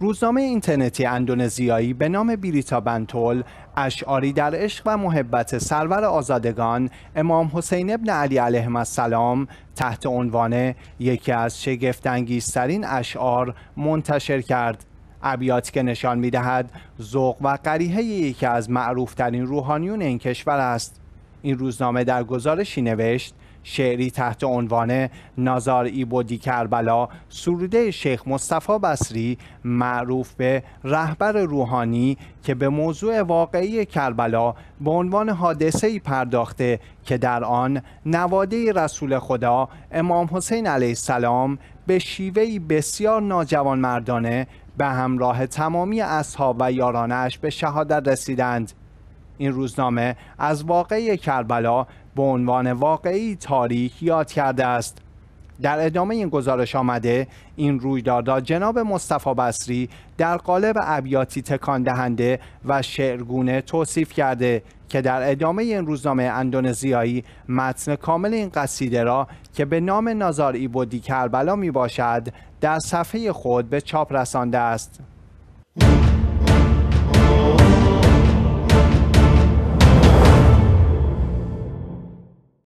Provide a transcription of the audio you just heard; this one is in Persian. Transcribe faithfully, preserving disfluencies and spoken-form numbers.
روزنامه اینترنتی اندونزیایی به نام بریتا بنتول اشعاری در عشق و محبت سرور آزادگان امام حسین ابن علی علیه السلام تحت عنوان یکی از شگفت‌انگیزترین اشعار منتشر کرد. ابیاتی که نشان می‌دهد ذوق و قریحه یکی از معروف‌ترین روحانیون این کشور است. این روزنامه در گزارشی نوشت شعری تحت عنوان نازار ایبودی کربلا سروده شیخ مصطفی بصری معروف به رهبر روحانی که به موضوع واقعی کربلا به عنوان حادثه‌ای پرداخته که در آن نواده رسول خدا امام حسین علیه السلام به شیوهی بسیار ناجوانمردانه به همراه تمامی اصحاب و یارانش به شهادت رسیدند. این روزنامه از واقعه کربلا به عنوان واقعی تاریک یاد کرده است. در ادامه این گزارش آمده این رویداد را جناب مصطفی بصری در قالب ابیاتی تکان دهنده و شعرگونه توصیف کرده که در ادامه این روزنامه اندونزیایی متن کامل این قصیده را که به نام نازار ایبودی کربلا می باشد در صفحه خود به چاپ رسانده است.